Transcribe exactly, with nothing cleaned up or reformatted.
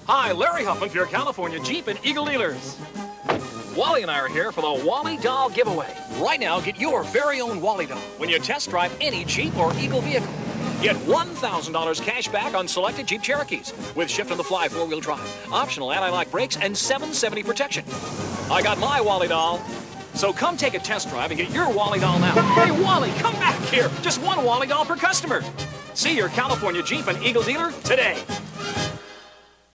Hi, Larry Huffman for your California Jeep and Eagle dealers. Wally and I are here for the Wally Doll giveaway. Right now, get your very own Wally Doll when you test drive any Jeep or Eagle vehicle. Get one thousand dollars cash back on selected Jeep Cherokees with shift-on-the-fly four-wheel drive, optional anti-lock brakes, and seven seventy protection. I got my Wally Doll. So come take a test drive and get your Wally Doll now. Hey, Wally, come back here. Just one Wally Doll per customer. See your California Jeep and Eagle dealer today.